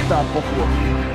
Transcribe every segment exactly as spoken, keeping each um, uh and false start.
става по-хубаво.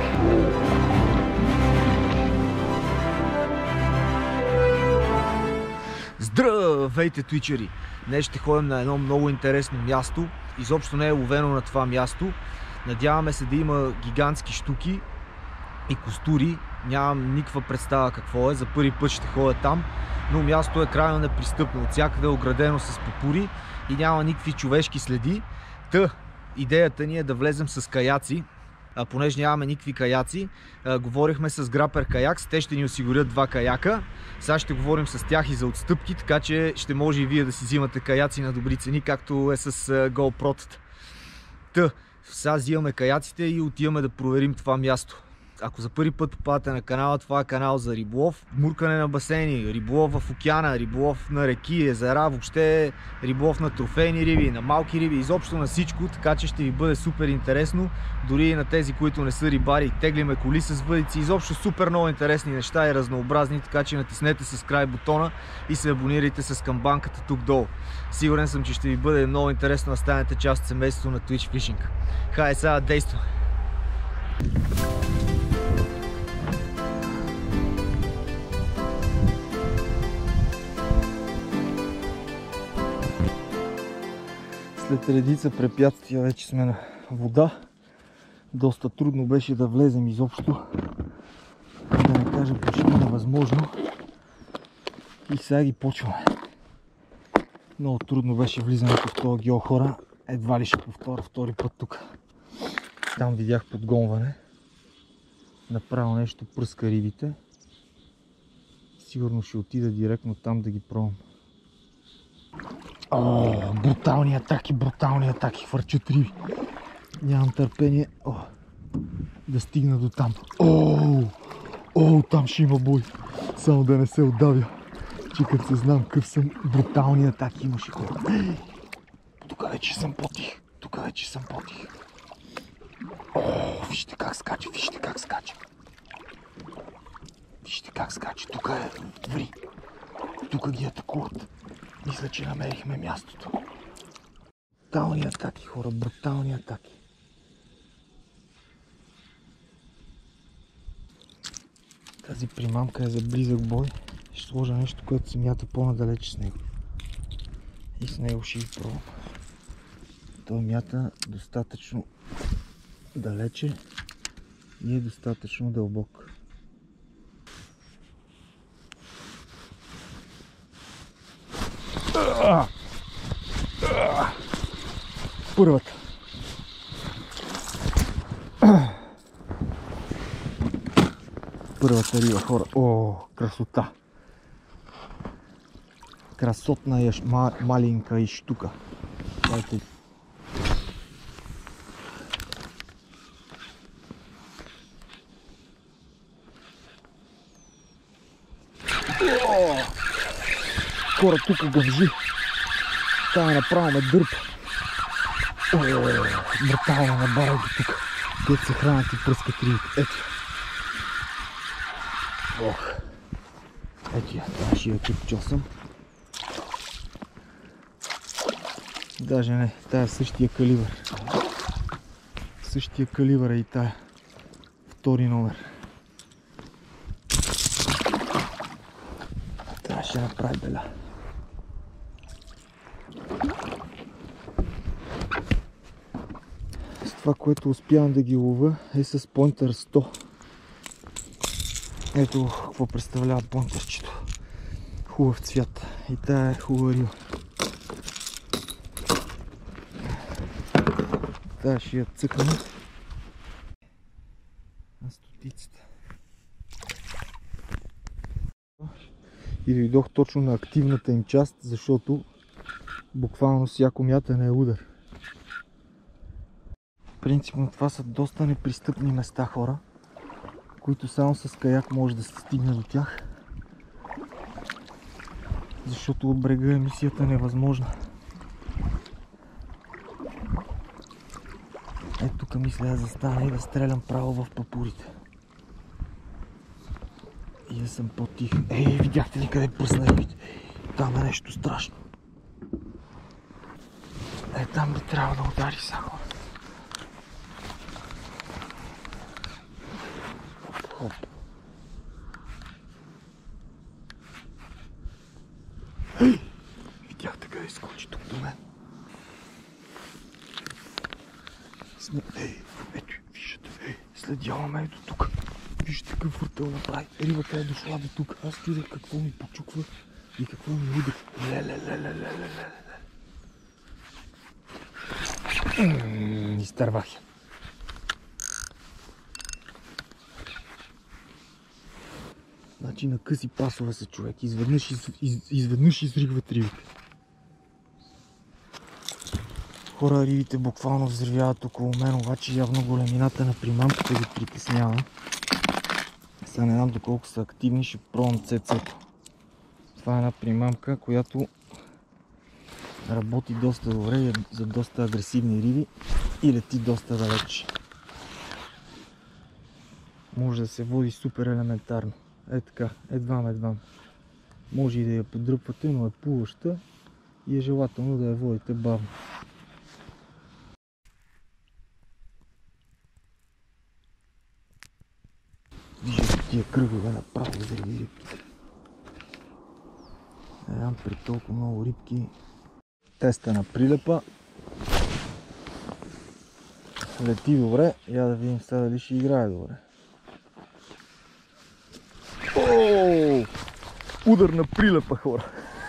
Здравейте, твичери! Днес ще ходим на едно много интересно място. Изобщо не е ловено на това място. Надяваме се да има гигантски щуки и костури. Нямам никаква представа какво е. За първи път ще ходя там. Но място е крайно непристъпно. От всякъде е оградено с папури и няма никакви човешки следи. Та, идеята ни е да влезем с каяци. А понеже нямаме никакви каяци, а, говорихме с Грапер Каякс, те ще ни осигурят два каяка. Сега ще говорим с тях и за отстъпки, така че ще може и вие да си взимате каяци на добри цени, както е с GoPro-тата. Та, сега взимаме каяците и отиваме да проверим това място. Ако за първи път попадате на канала, това е канал за риболов, муркане на басейни, риболов в океана, риболов на реки, езера, въобще риболов на трофейни риби, на малки риби, изобщо на всичко, така че ще ви бъде супер интересно. Дори и на тези, които не са рибари, теглиме коли с въдици, изобщо супер много интересни неща и разнообразни, така че натиснете subscribe бутона и се абонирайте с камбанката тук долу. Сигурен съм, че ще ви бъде много интересно да станете част от семейството на Twitch Fishing. Хайде сега действаме! След редица препятствия вече сме на вода. Доста трудно беше да влезем изобщо. Да не кажа почти невъзможно. И сега ги почваме. Много трудно беше влизането в този гео, хора. Едва ли ще повторя втори път тук. Там видях подгонване. Направо нещо пръска рибите. Сигурно ще отида директно там да ги пробвам. О, брутални атаки, брутални атаки, хвърчат риби. Нямам търпение о, да стигна до там. О, о, там ще има бой. Само да не се отдавя. Че като се знам къв съм, брутални атаки имаше, хора. Тук вече съм по-тих. Тук вече съм по-тих. О, вижте как скача, вижте как скача. Вижте как скача. Тук е ври. Тук ги атакуват. Мисля, че намерихме мястото. Брутални атаки, хора, брутални атаки. Тази примамка е за близък бой. Ще сложа нещо, което се мята по-надалече с него. И с него ще ги пробвам. Той мята достатъчно далече и е достатъчно дълбок. Първата. Първата риба, хора. О, красота. Красотна е маленька и штука. Дайте. О, хора, тук гъмжи. Тая направо ме дърпа. Брутално набарай ги тук. Дето се хранят и пръскат рибите. Ето. Ох. Ето я, това ще я кипчил съм. Даже не, тая същия калибър. Същия калибър е и тая. Втори номер. Тая ще направи беля. Това, което успявам да ги лова, е с Pointer сто. Ето какво представлява понтерчето. Хубав цвят. И тая е хубава риба. Тая ще я цъкаме. На стотицата. И дойдох точно на активната им част, защото буквално всяко мятане е удар. Принципно това са доста непристъпни места, хора, които само с каяк може да се стигне до тях, защото от брега е мисията невъзможна. Ето тук мисля да застана и да стрелям право в папурите. И да съм по-тих. Ей, видяхте ли къде пръсна рибите? Там е нещо страшно. Е, там би трябва да удари само. Хоп. Ей! Видяхте къде скочи тук до мен. Сме... Ей, ето, виждате, ей, следява ме ето тук. Вижте какъв въртел направи. Рибата е дошла до тук. Аз чудех какво ми почуква и какво ми удря. Ле-ле-ле-ле-ле-ле-ле. Изтървах я. Значи на къси пасове се човек. Изведнъж, из, из, изведнъж изригват рибите. Хора, рибите буквално взривяват около мен, обаче явно големината на примамката ги притеснява. Сега не знам доколко са активни, ще пробвам цецето. Това е една примамка, която работи доста добре за доста агресивни риби и лети доста далеч. Може да се води супер елементарно. Е така, едвам, едвам. Може и да я подръпвате, но е плуваща и е желателно да я водите бавно. Виждате тия кръгове направо за рибите. Едам при толкова много рибки. Теста на прилепа. Лети добре. Я да видим сега дали ще играе добре. Ооо! Удар на прилепа, хора!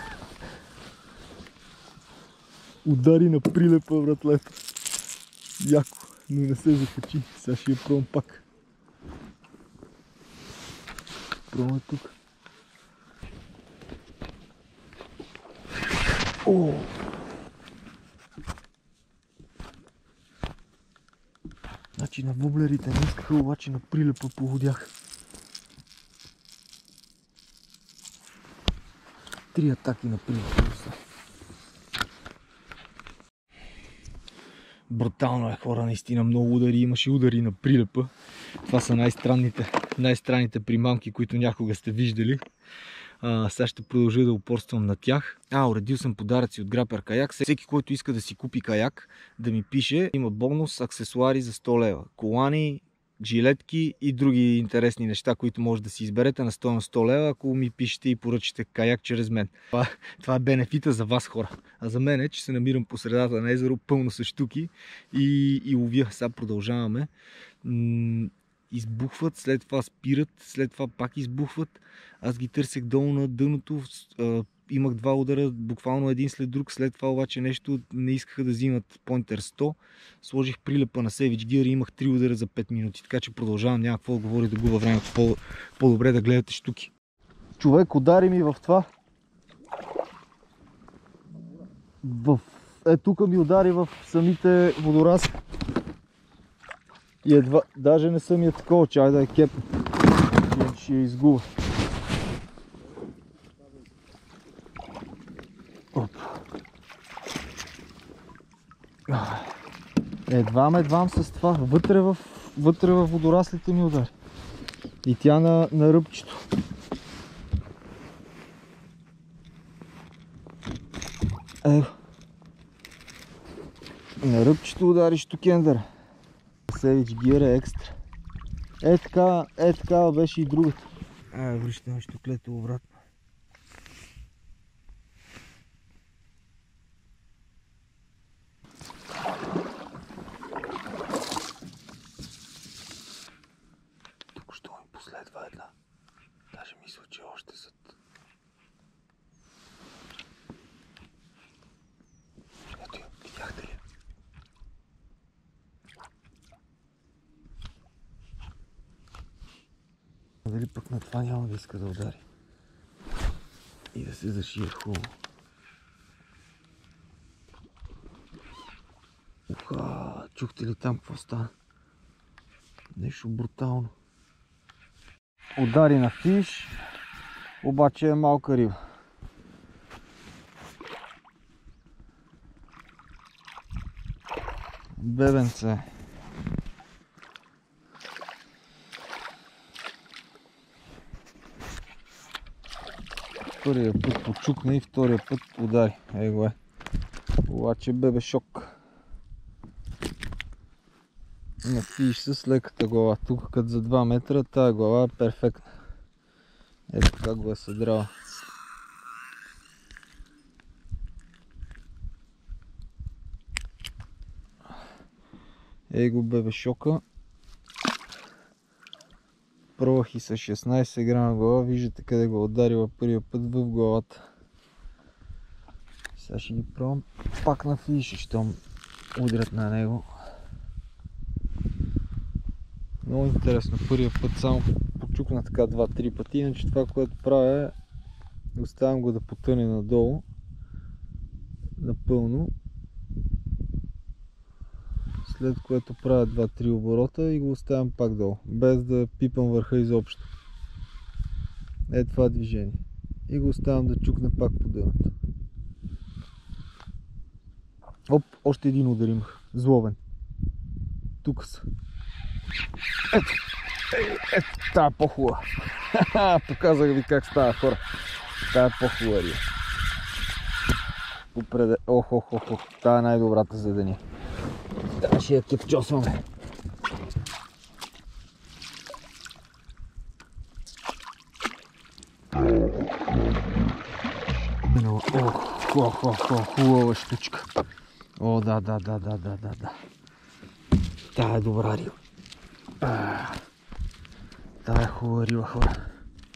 Удари на прилепа, братлето. Яко, но не се закачи. Сега ще я пробвам пак. Пробваме тук. О! Значи на воблерите не искаха, обаче на прилепа погодях. Три атаки на прилепа. Брутално е, хора, наистина много удари. Имаше удари на прилепа. Това са най-странните, най-странните примамки, които някога сте виждали. А, сега ще продължа да упорствам на тях. А, уредил съм подаръци от Грапер Каяк. Всеки, който иска да си купи каяк, да ми пише. Има бонус, аксесуари за сто лева. Колани, жилетки и други интересни неща, които може да си изберете на стойност сто лева, ако ми пишете и поръчате каяк чрез мен. Това, това е бенефита за вас, хора. А за мен е, че се намирам по средата на езеро, пълно с щуки и, и ловя. Сега продължаваме. Избухват, след това спират, след това пак избухват. Аз ги търсех долу на дъното, имах два удара, буквално един след друг, след това обаче нещо не искаха да взимат Pointer сто. Сложих прилепа на Savage Gear и имах три удара за пет минути, така че продължавам, няма какво да говоря, да губя времето, по, по-добре да гледате щуки. Човек удари ми в това. В... Е, тук ми удари в самите водорасли. И едва, даже не съм я такова, чай да е кепна. Ще я изгубя. Оп. Едвам, едвам с това. Вътре в, вътре в водораслите ми удари. И тя на, на ръбчето. Ево. На ръбчето удари штукендър. Savage Gear е екстра. Е така, е така беше и другата. Ай, връщаме щуклето обратно. Тук що ми последва една. Даже мисля, че още зад. Ето я, видяхте ли? Дали пък на това няма да иска да удари и да се зашие хубаво. Уха, чухте ли там какво стана? Нещо брутално. Удари на фиш, обаче е малка риба. Бебенце. Първия път почукна и втория път удари. Его е. Обаче бебе шок. на фиш с леката глава. Тук като за два метра тая глава е перфектна. Ето как го е съдрала. Ей го бебешока. Пробвах и с шестнайсет грама глава. Виждате къде го ударила първия път в главата. Сега ще ги пробвам пак на фиш, щом удрят на него. Много интересно. Първия път само почукна така два-три пъти. Иначе това, което правя е оставям го да потъне надолу напълно. След което правя два-три оборота и го оставям пак долу, без да пипам върха изобщо. Е това движение. И го оставям да чукне пак по дъното. Оп, още един удар имах. Злобен. Тук са. Ето, ето, тая е по-хубава. Показах ви как става, хора. Тая е по-хубава риба. Попреде... Ох, ох, ох, ох. Тая е най-добрата за деня. Тая ще я кепчосваме. Ох, ох, ох, ох, хубава штучка. О, да, да, да, да, да, да, да. Тая е добра риба. Тая е хубава риба, хора.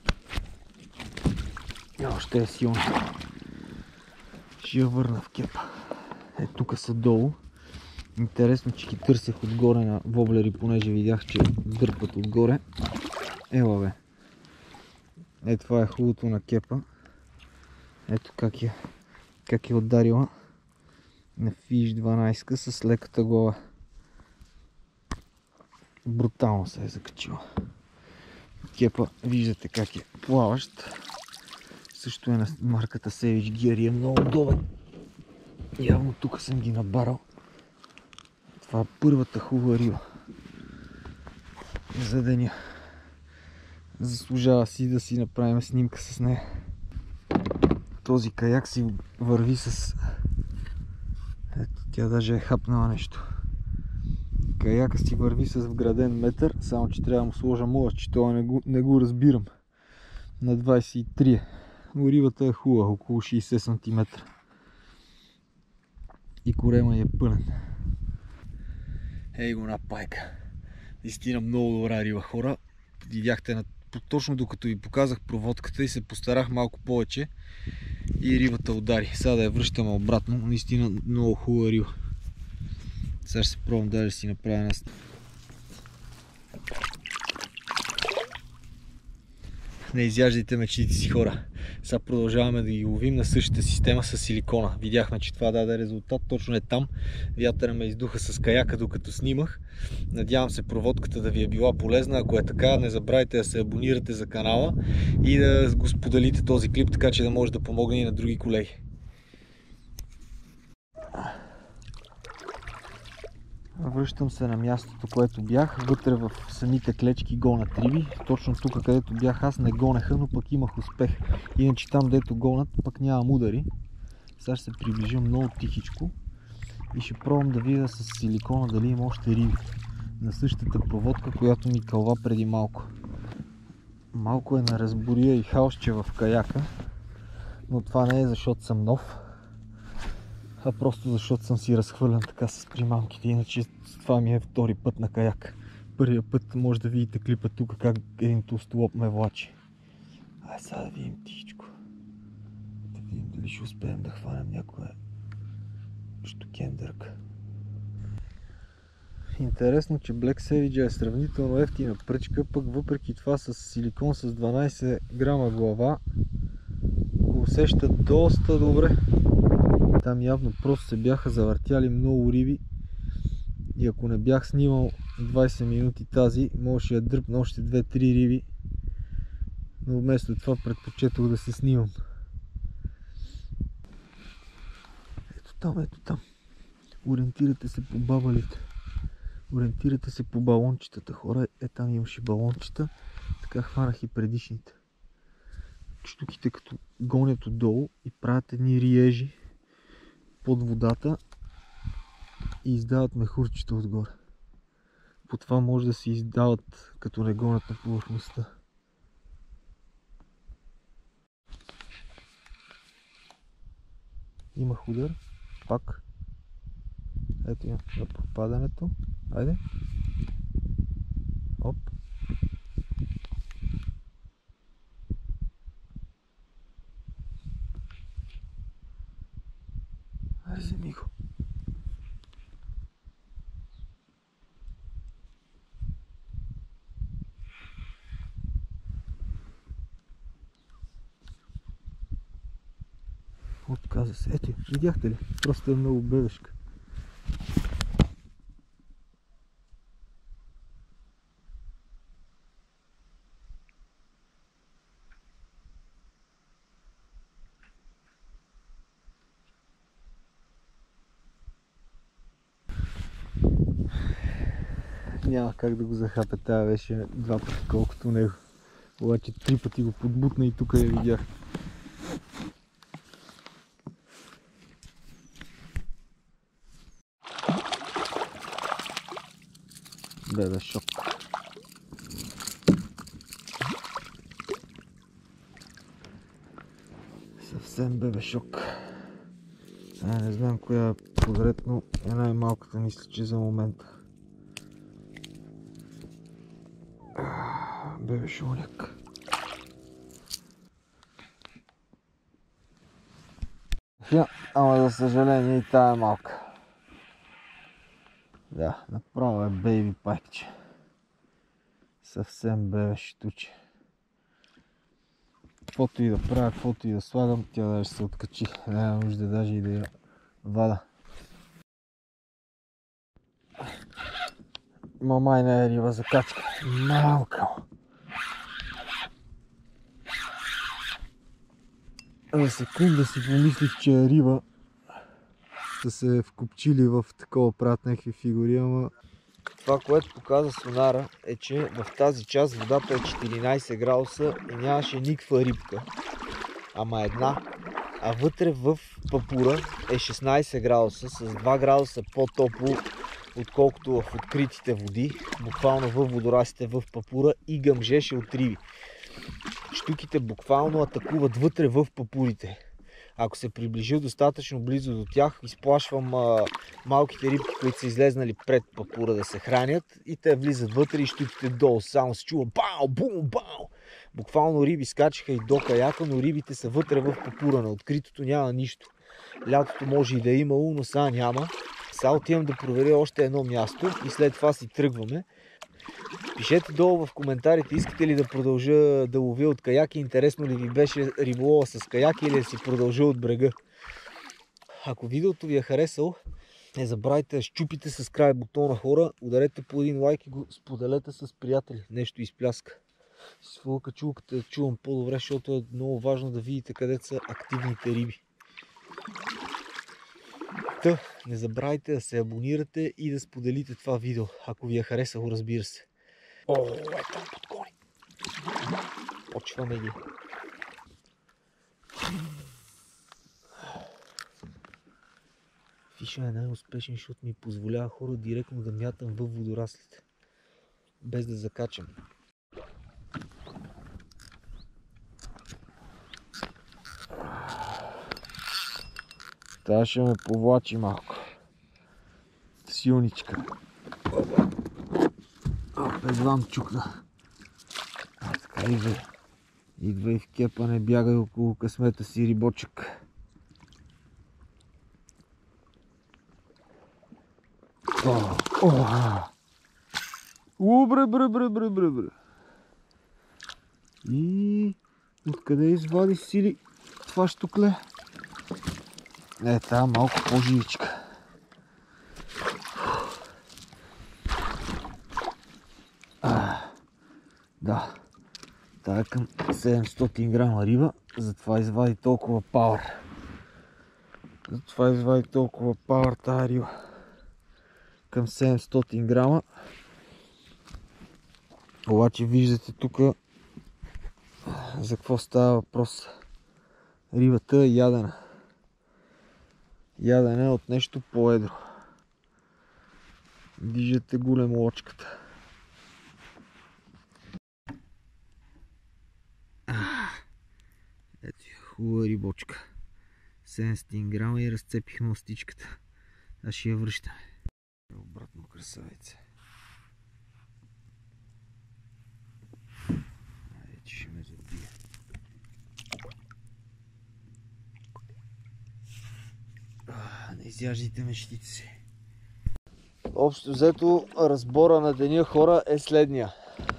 И още е силна. Ще я върна в кепа. Е, тук са долу. Интересно, че ги търсех отгоре на воблери, понеже видях, че дърпат отгоре. Ела бе. Е, това е хубавото на кепа. Ето как е, как е ударила на фиш дванайсет с леката глава. Брутално се е закачила. Кепа, виждате как е плаващ. Също е на марката Savage Gear и е много удобен. Явно тук съм ги набарал. Това е първата хубава риба за деня. Заслужава си да си направим снимка с нея. Този каяк си върви с... Ето, тя даже е хапнала нещо. Каяка си върви с вграден метър, само че трябва да му сложа мола, че това не го, не го разбирам. На двайсет и три. Но рибата е хубава, около шейсет сантиметра. И корема е пълен. Ей го на пайка. Наистина много добра риба, хора. Видяхте на... точно докато ви показах проводката и се постарах малко повече и рибата удари. Сега да я връщаме обратно. Наистина много хубава риба. Сега ще се пробвам даже си направя една. Не изяждайте мечтите си, хора. Сега продължаваме да ги ловим на същата система с силикона. Видяхме, че това даде резултат. Точно е там. Вятъра ме издуха с каяка докато снимах. Надявам се проводката да ви е била полезна. Ако е така, не забравяйте да се абонирате за канала и да го споделите този клип, така че да може да помогне и на други колеги. Връщам се на мястото, което бях. Вътре в самите клечки гонят риби. Точно тук, където бях аз, не гонеха, но пък имах успех. Иначе там, дето гонят, пък нямам удари. Сега ще се приближа много тихичко и ще пробвам да видя с силикона дали има още риби на същата проводка, която ми кълва преди малко. Малко е на разбория и хаосче в каяка, но това не е защото съм нов, а просто защото съм си разхвърлен така с примамките. Иначе това ми е втори път на каяк. Първия път може да видите клипа тук как един толстолоб ме влачи. Ай сега да видим тихичко. Да видим дали ще успеем да хванем някоя штукендърка. Интересно, че Black Savage е сравнително ефтина пръчка, пък въпреки това с силикон с дванайсет грама глава го усеща доста добре. Там явно просто се бяха завъртяли много риби и ако не бях снимал двайсет минути тази, можеше да дръпна още две-три риби, но вместо това предпочетох да се снимам. Ето там, ето там. Ориентирате се по бабалите. Ориентирате се по балончетата, хора. Е, там имаше балончета. Така хванах и предишните. Штуките като гонят отдолу и правят едни риежи под водата и издават мехурчета отгоре. по това може да се издават, като не гонят на повърхността. Имах удар, пак. Ето я на попадането. Айде. Оп. Айде, вземи го. Отказа се. Ето, видяхте ли? Просто е много бебешка. Няма как да го захапе, тая беше два пъти колкото него. Обаче три пъти го подбутна и тук я видях. Бебе шок. Съвсем бебе шок. А, не знам коя конкретно е най-малката, мисля, че за момента. Бебе шоняк. Ja, ама за съжаление и тая е малка. Да, направо е бейби пайкче. Съвсем бебе щуче. Каквото и да правя, каквото и да слагам, тя даже се откачи. Няма нужда даже и да я вада. Мамай не е риба за качка. Малка. За секунда си помислих, че е риба. Са се вкопчили в такова, правят някакви фигури, ама... Това, което показа сонара, е, че в тази част водата е четиринайсет градуса и нямаше никаква рибка. Ама една. А вътре в папура е шестнайсет градуса, с два градуса по-топло, отколкото в откритите води. Буквално в водорастите в папура и гъмжеше от риби. Щуките буквално атакуват вътре в папурите. Ако се приближил достатъчно близо до тях, изплашвам а, малките рибки, които са излезнали пред папура да се хранят и те влизат вътре и щуките долу. Само се чува бау, бум, бау. Буквално риби скачаха и до каяка, но рибите са вътре в папура. На откритото няма нищо. Лятото може и да е имало, но сега няма. Сега отивам да проверя още едно място и след това си тръгваме. Пишете долу в коментарите, искате ли да продължа да ловя от каяки, интересно ли ви беше риболова с каяки или да си продължа от брега. Ако видеото ви е харесало, не забравяйте да щупите с край бутона, хора, ударете по един лайк и го споделете с приятели. Нещо изпляска. С фълка чулката да чувам по-добре, защото е много важно да видите къде са активните риби. Та, не забравяйте да се абонирате и да споделите това видео, ако ви е харесало, разбира се. О, е там подгони. Почваме ги. Фиша е най-успешен, защото ми позволява, хора, директно да мятам във водораслите. Без да закачам. Тя ще ме повлачи малко. Силничка. Едвам чукна. А, така идва. Идва и в кепа, не бягай около късмета си, рибочек. О, о, о, бре, бре, бре, бре, бре, бре. И откъде извади сили това штукле? Е, тая малко по-живичка. Да, тая е към седемстотин грама риба, затова извади толкова пауър. Затова извади толкова пауър тая риба. Към седемстотин грама. Обаче виждате тук за какво става въпрос. Рибата е ядена. Ядена е от нещо по-едро. Виждате големолочката. Ето я, хубава рибочка. седемстотин грама и разцепихме мастичката. Аз ще я връщаме. Обратно, красавица. Айде, че ще ме забие. Не изяждайте мечтите си. Общо взето, разбора на деня, хора, е следния.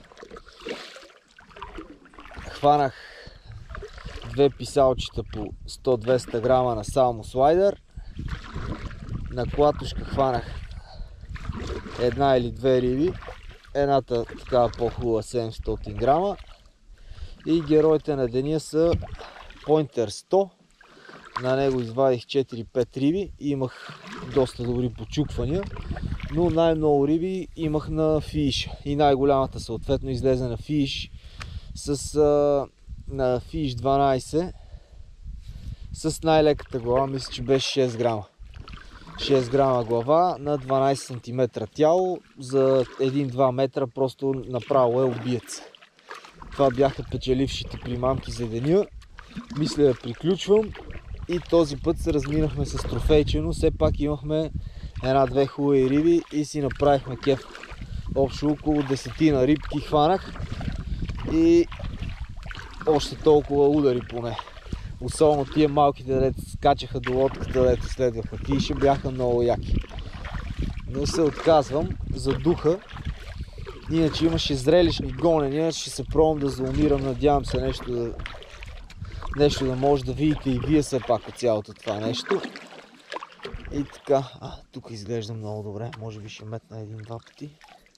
Хванах две писалчета по сто-двеста грама на салмо слайдер. На клатушка хванах една или две риби. Едната такава по-хубава седемстотин грама. И героите на деня са Pointer сто. На него извадих четири-пет риби и имах доста добри почуквания. Но най-много риби имах на фиш. И най-голямата съответно излезе на фиш с а, на фиш дванайсет с най-леката глава, мисля, че беше шест грама. шест грама глава на дванайсет сантиметра тяло, за един-два метра просто направо е убиец. Това бяха печелившите примамки за деня. Мисля да приключвам и този път се разминахме с трофейчено. Все пак имахме една-две хубави риби и си направихме кеф. Общо около десетина рибки хванах и още толкова удари поне. Особено тия малките, дето скачаха до лодката, дето следваха фиша, бяха много яки. Но се отказвам за духа. Иначе имаше зрелищни гонения, ще се пробвам да заумирам, надявам се нещо да, нещо да може да видите и вие все пак от цялото това нещо. И така, а, тук изглежда много добре, може би ще метна един-два пъти.